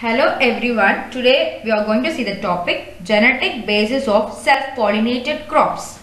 Hello everyone, today we are going to see the topic genetic basis of self-pollinated crops.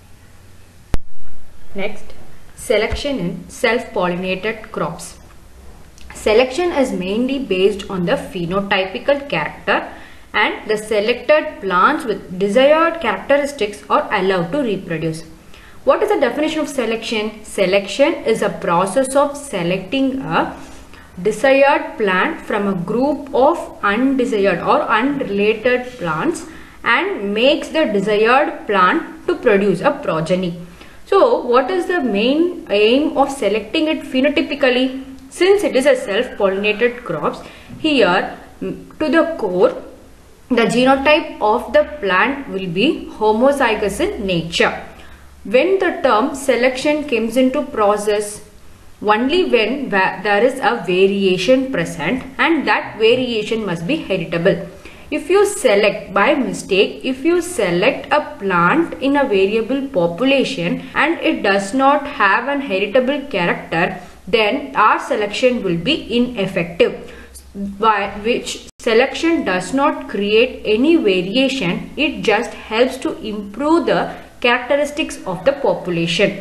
Next, selection in self-pollinated crops. Selection is mainly based on the phenotypical character and the selected plants with desired characteristics are allowed to reproduce. What is the definition of selection? Selection is a process of selecting a desired plant from a group of undesired or unrelated plants and makes the desired plant to produce a progeny. So what is the main aim of selecting it phenotypically? Since it is a self-pollinated crops, here to the core the genotype of the plant will be homozygous in nature. When the term selection comes into process, only when there is a variation present, and that variation must be heritable. If you select by mistake, if you select a plant in a variable population and it does not have an heritable character, then our selection will be ineffective. By which selection does not create any variation, it just helps to improve the characteristics of the population.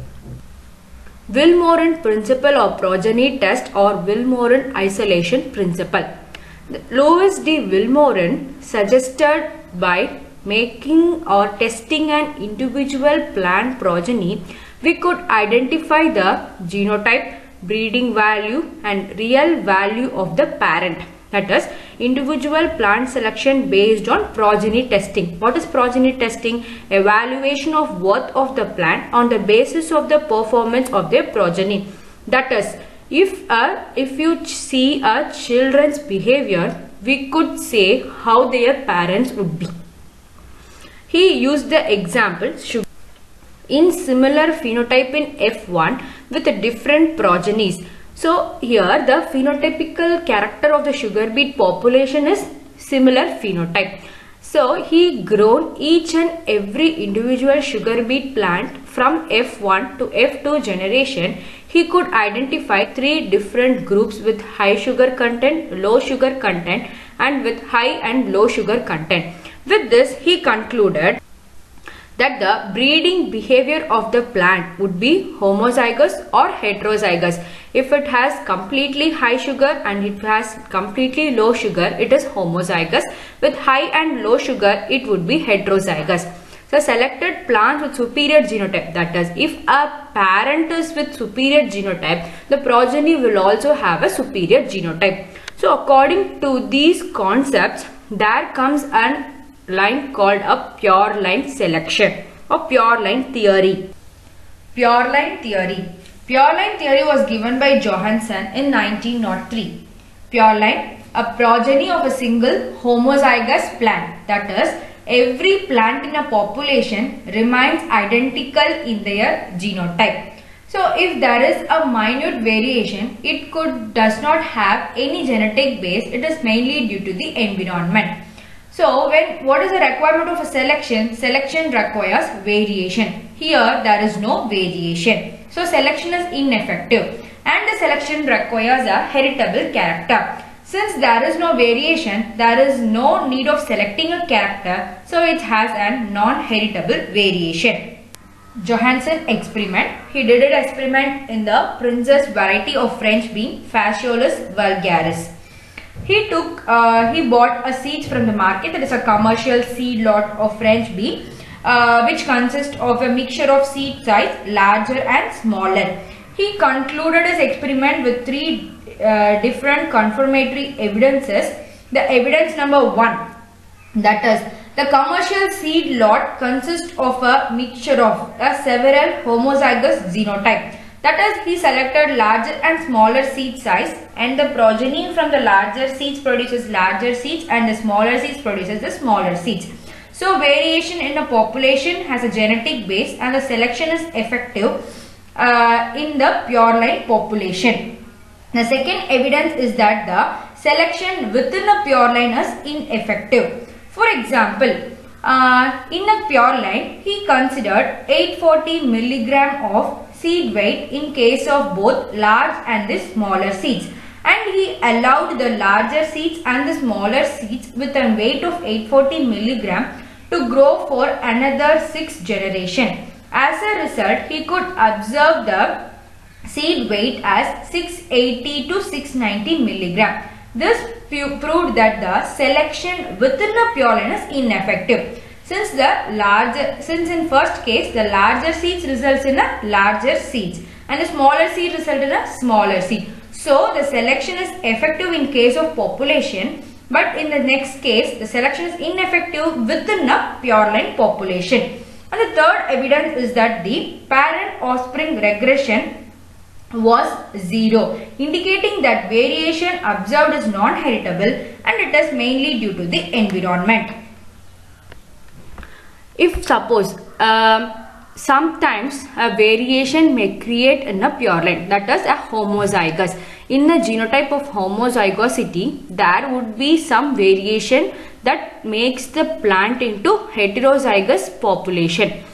Vilmorin principle of progeny test or Vilmorin isolation principle. Louis D. Vilmorin suggested by making or testing an individual plant progeny, we could identify the genotype, breeding value and real value of the parent. That is individual plant selection based on progeny testing. What is progeny testing? Evaluation of worth of the plant on the basis of the performance of their progeny. That is, if you see a children's behavior, we could say how their parents would be. He used the example sugar in similar phenotype in F1 with different progenies. So here the phenotypical character of the sugar beet population is similar phenotype. So he grown each and every individual sugar beet plant from F1 to F2 generation. He could identify 3 different groups with high sugar content, low sugar content and with high and low sugar content. With this he concluded that the breeding behavior of the plant would be homozygous or heterozygous. If it has completely high sugar and it has completely low sugar, it is homozygous. With high and low sugar, it would be heterozygous. So selected plants with superior genotype, that is, if a parent is with superior genotype, the progeny will also have a superior genotype. So according to these concepts, there comes an line called a pure line selection or pure line theory. Pure line theory. Pure line theory was given by Johansen in 1903. Pure line, a progeny of a single homozygous plant, that is, every plant in a population remains identical in their genotype. So if there is a minute variation, it does not have any genetic base. It is mainly due to the environment. So what is the requirement of a selection? Selection requires variation. Here there is no variation. So selection is ineffective and the selection requires a heritable character. Since there is no variation, there is no need of selecting a character. So it has a non-heritable variation. Johansen experiment. He did an experiment in the Princess variety of French bean, Phaseolus vulgaris. He bought a seeds from the market, that is a commercial seed lot of French bean, which consists of a mixture of seed size larger and smaller. He concluded his experiment with 3 different confirmatory evidences. The evidence number 1, that is, the commercial seed lot consists of a mixture of several homozygous genotype. That is, he selected larger and smaller seed size, and the progeny from the larger seeds produces larger seeds and the smaller seeds produces the smaller seeds. So variation in a population has a genetic base and the selection is effective in the pure line population. The second evidence is that the selection within a pure line is ineffective. For example, in a pure line, he considered 840 milligram of seed weight in case of both large and the smaller seeds. and he allowed the larger seeds and the smaller seeds with a weight of 840 milligram to grow for another 6 generations. As a result, he could observe the seed weight as 680 to 690 milligram. This proved that the selection within a pure line is ineffective. Since in first case the larger seeds results in a larger seeds and the smaller seed result in a smaller seed. So the selection is effective in case of population, but in the next case the selection is ineffective within a pure line population. And the third evidence is that the parent offspring regression was 0, indicating that variation observed is non-heritable and it is mainly due to the environment. If suppose sometimes a variation may create in a pure line, that is a homozygous. In the genotype of homozygosity, there would be some variation that makes the plant into heterozygous population.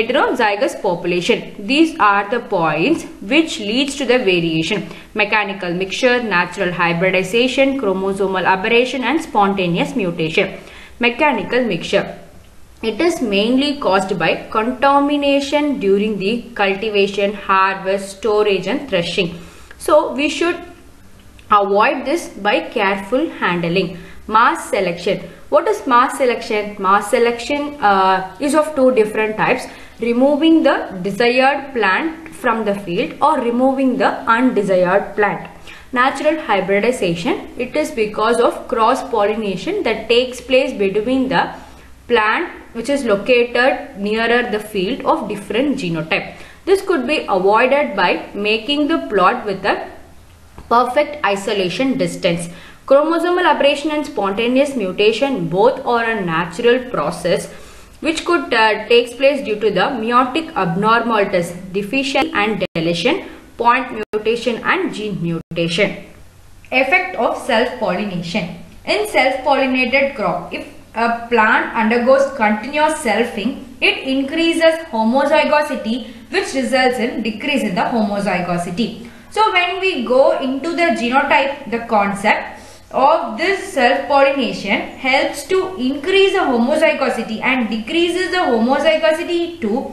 These are the points which leads to the variation: mechanical mixture, natural hybridization, chromosomal aberration and spontaneous mutation. Mechanical mixture. It is mainly caused by contamination during the cultivation, harvest, storage and threshing. So we should avoid this by careful handling. Mass selection. What is mass selection? Mass selection is of two different types: removing the desired plant from the field or removing the undesired plant. Natural hybridization. It is because of cross pollination that takes place between the plant which is located nearer the field of different genotype. This could be avoided by making the plot with a perfect isolation distance. Chromosomal aberration and spontaneous mutation both are a natural process which could takes place due to the meiotic abnormalities, deficiency and deletion, point mutation and gene mutation. Effect of self-pollination. In self-pollinated crop, if a plant undergoes continuous selfing, it increases homozygosity, which results in decrease in the homozygosity. So when we go into the genotype, the concept of this self-pollination helps to increase the homozygosity and decreases the homozygosity to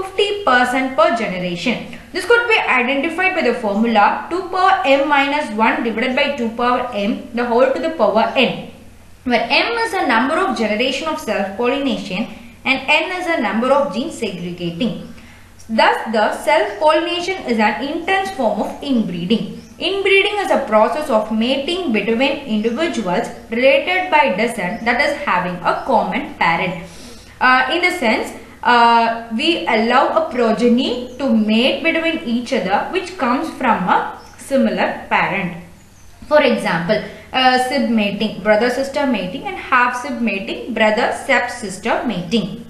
50% per generation. This could be identified by the formula 2 power m minus 1 divided by 2 power m the whole to the power n, where m is the number of generation of self-pollination and n is the number of genes segregating. Thus, the self-pollination is an intense form of inbreeding. Inbreeding is a process of mating between individuals related by descent, that is having a common parent. In the sense, we allow a progeny to mate between each other which comes from a similar parent. For example, sib mating, brother-sister mating, and half sib mating, brother-step-sister mating.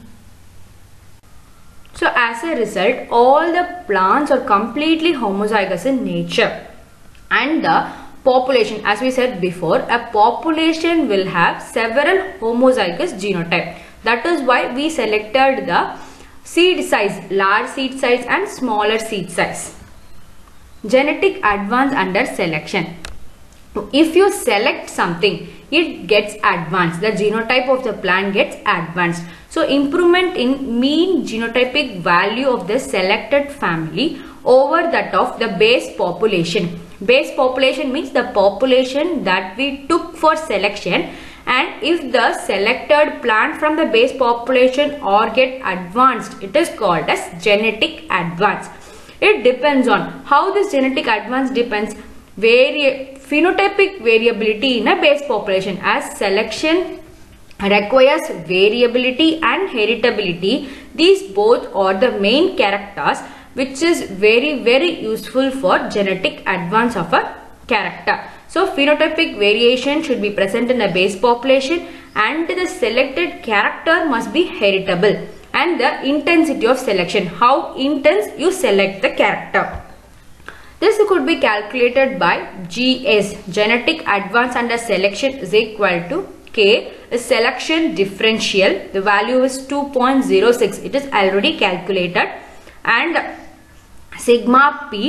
So as a result, all the plants are completely homozygous in nature. And the population, as we said before, a population will have several homozygous genotypes. That is why we selected the seed size, large seed size and smaller seed size. Genetic advance under selection. If you select something, it gets advanced. The genotype of the plant gets advanced. So improvement in mean genotypic value of the selected family over that of the base population. Base population means the population that we took for selection, and if the selected plant from the base population or get advanced, it is called as genetic advance. It depends on how this genetic advance depends. Phenotypic variability in a base population, as selection requires variability and heritability. These both are the main characters which is very useful for genetic advance of a character. So phenotypic variation should be present in a base population and the selected character must be heritable, and the intensity of selection, how intense you select the character. This could be calculated by GS, genetic advance under selection, is equal to K is selection differential. The value is 2.06. It is already calculated, and sigma P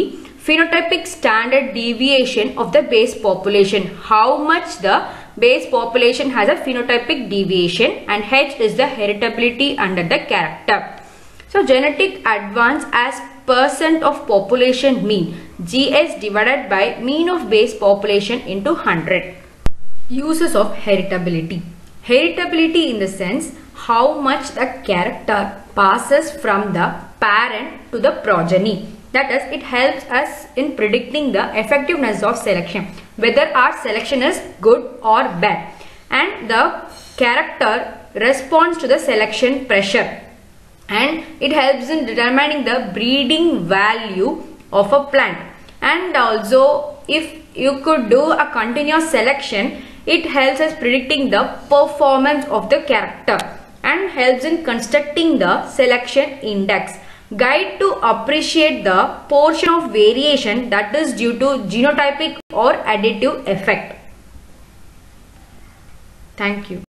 phenotypic standard deviation of the base population. How much the base population has a phenotypic deviation, and H is the heritability under the character. So genetic advance as percent of population mean, GS divided by mean of base population into 100. Uses of heritability. Heritability in the sense how much the character passes from the parent to the progeny. That is, it helps us in predicting the effectiveness of selection, whether our selection is good or bad, and the character responds to the selection pressure, and it helps in determining the breeding value of a plant. And also, if you could do a continuous selection, it helps us predicting the performance of the character and helps in constructing the selection index. Guide to appreciate the portion of variation that is due to genotypic or additive effect. Thank you.